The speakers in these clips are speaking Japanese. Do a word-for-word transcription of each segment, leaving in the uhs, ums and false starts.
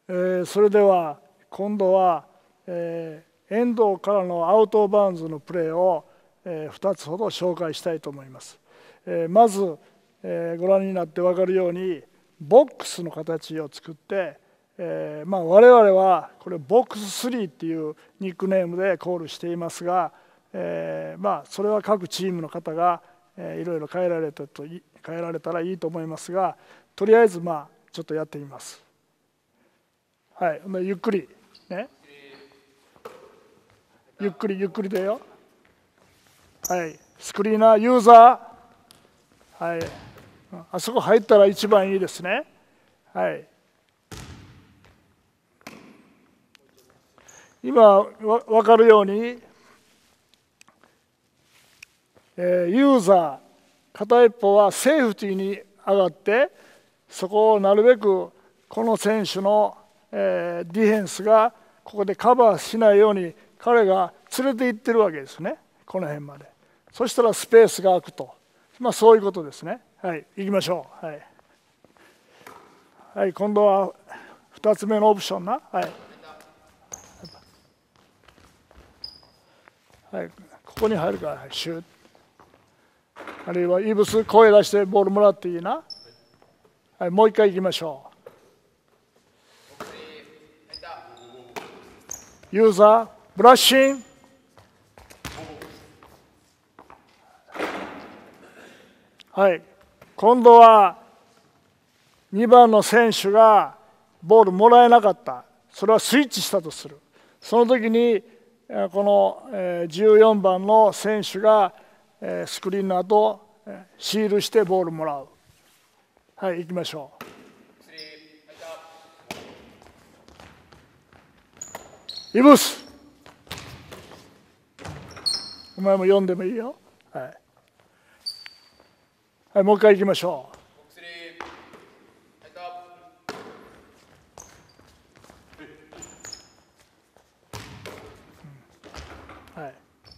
えー、それでは今度は、えー、遠藤からのアウトバウンズのプレーを、えー、ふたつほど紹介したいと思います。えー、まず、えー、ご覧になって分かるようにボックスの形を作って、えーまあ、我々はこれボックススリーっていうニックネームでコールしていますが、えーまあ、それは各チームの方が、えー、いろいろ変えられたと変えられたらいいと思いますが、とりあえずまあちょっとやってみます。はい、ゆっくりね。ゆっくりゆっくりだよ。はい、スクリーナーユーザー、はい、あそこ入ったら一番いいですね。はい。今分かるように、えー、ユーザー片一方はセーフティーに上がって、そこをなるべくこの選手の、えー、ディフェンスがここでカバーしないように彼が連れて行ってるわけですね、この辺まで。そしたらスペースが空くと、まあ、そういうことですね。はい、行きましょう。はい、はい、今度はふたつめのオプションな。はい、はい、ここに入るから、はい、シュート。あるいはイブス声出してボールもらっていいな。はい、もう一回行きましょう。ユーザーブラッシング。はい、今度はにばんの選手がボールもらえなかった。それはスイッチしたとする。その時にこのじゅうよんばんの選手がスクリーンの後シールしてボールもらう。はい、行きましょう。イブス、お前も読んでもいいよ。はい、はい、もう一回行きましょう。はい、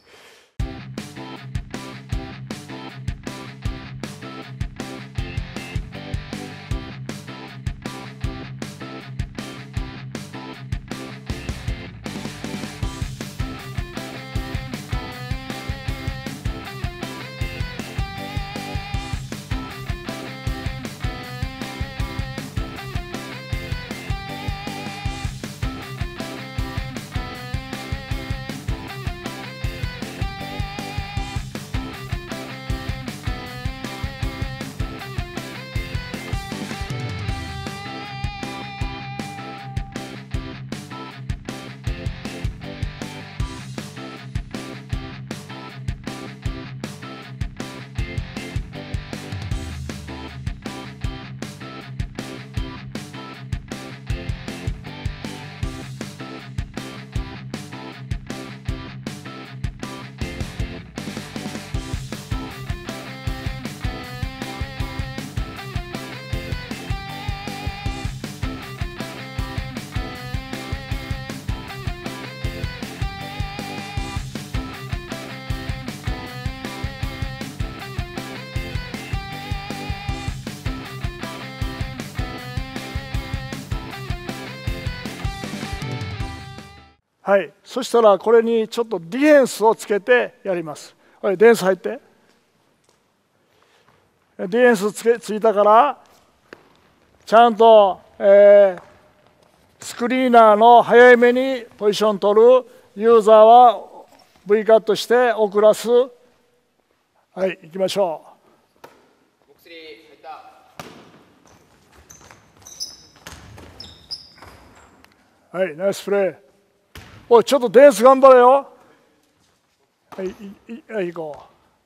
はい、そしたらこれにちょっとディフェンスをつけてやります。はい、ディフェンス入って。ディフェンスつけついたからちゃんと、えー、スクリーナーの早めにポジション取る。ユーザーは V カットして送らす。はい、行きましょう。はい、ナイスプレー。おい、ちょっとディフェンス頑張れよ。はい、いはい、行こ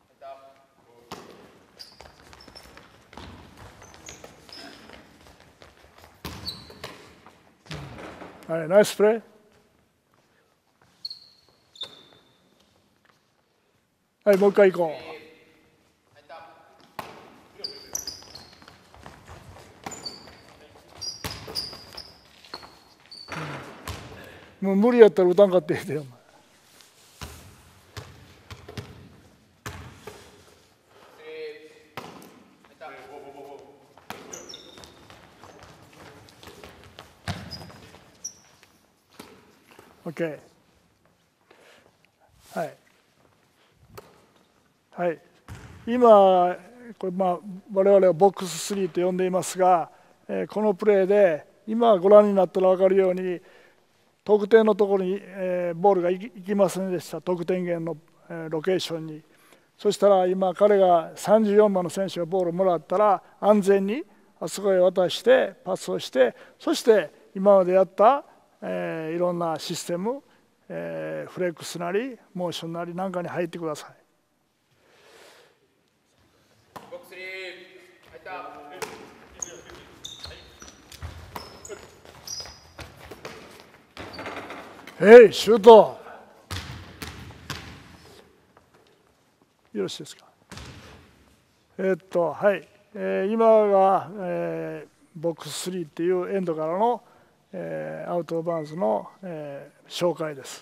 う。はい、ナイスプレー。はい、もう一回行こう。もう無理やったら打たんかって言うてよ。 OK。はい。はい。今、これまあ我々はボックススリーと呼んでいますが、えー、このプレーで今ご覧になったら分かるように得点のところに、えー、ボールが行きませんでした。得点源の、えー、ロケーションに。そしたら今彼がさんじゅうよんばんの選手がボールをもらったら安全にあそこへ渡してパスをして、そして今までやった、えー、いろんなシステム、えー、フレックスなりモーションなりなんかに入ってください。 ボックスリー入った。 えい、シュート。よろしいですか。えー、っとはい、えー、今が、えー、ボックススリーっていうエンドからの、えー、アウトバウンズの、えー、紹介です。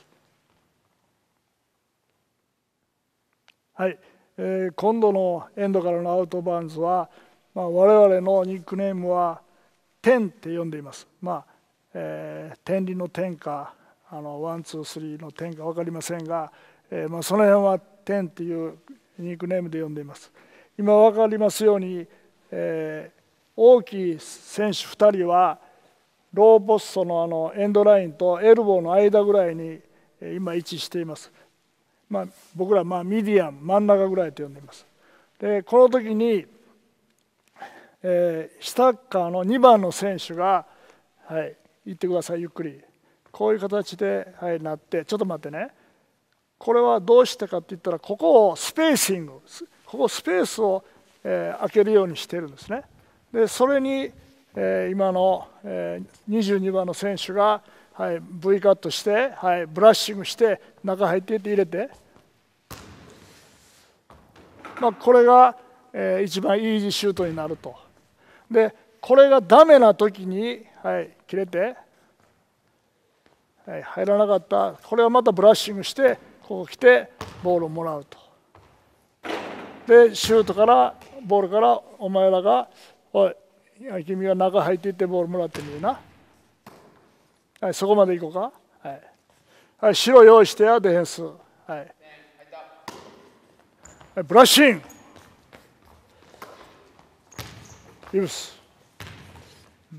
はい、えー、今度のエンドからのアウトバウンズは、まあ、我々のニックネームは点って呼んでいます。まあ、えー、天理の点かあのワンツースリーの点か分かりませんが、えーまあ、その辺は点っていうニックネームで呼んでいます。今分かりますように、えー、大きい選手ふたりはローポストのあのエンドラインとエルボーの間ぐらいに今位置しています。まあ、僕らまあミディアム真ん中ぐらいと呼んでいます。でこの時に、えー、下側のにばんの選手が、はい、行ってくださいゆっくり。こういう形で、はい、なってちょっと待ってね。これはどうしてかって言ったらここをスペーシングここスペースを、えー、空けるようにしているんですね。でそれに、えー、今の、えー、にじゅうにばんの選手が、はい、V カットして、はい、ブラッシングして中入っていって入れて、まあ、これが、えー、一番イージーシュートになると。でこれがダメな時に、はい、切れて、はい、入らなかったこれはまたブラッシングしてここ来てボールをもらうと。でシュートからボールからお前らが「おい君が中入っていってボールもらってみるな」はい、そこまで行こうか。はい、はい、白用意してやディフェンス。はい、はい、ブラッシングユース、うん、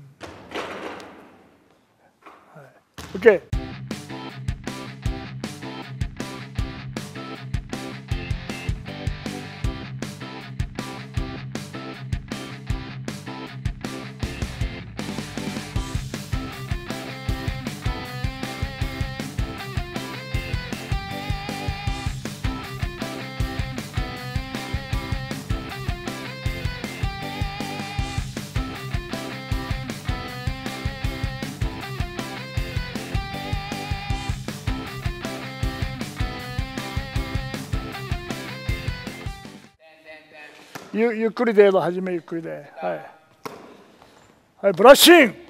はい、OK。ゆ, ゆっくりではじめゆっくりで、はい、はい、ブラッシング、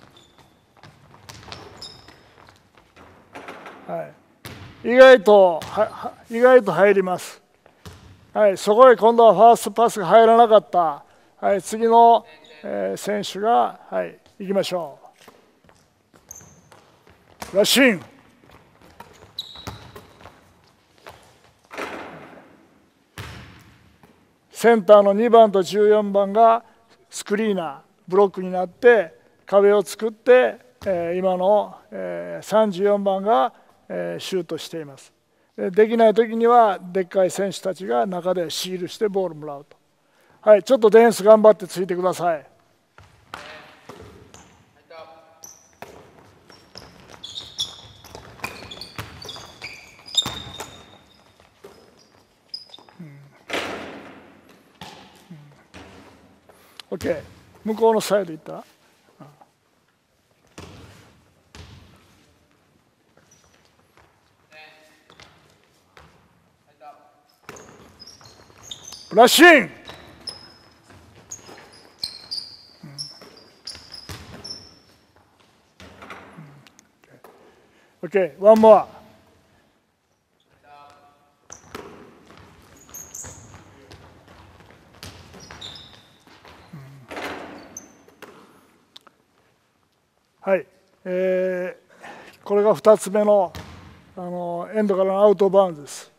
はい、意外とは意外と入ります。はい、そこへ今度はファーストパスが入らなかった、はい、次の、えー、選手が、はい、行きましょう。ブラッシング、センターのにばんとじゅうよんばんがスクリーナーブロックになって壁を作って、えー、今の、えー、さんじゅうよんばんが、えー、シュートしています。できない時にはでっかい選手たちが中でシールしてボールもらうと。はい、ちょっとディフェンス頑張ってついてください。OK、向こうのサイド行ったら、ブラッシング、うん、OK、ワンモア。はい、えー、 これがふたつめのあのエンドからのアウトバウンドです。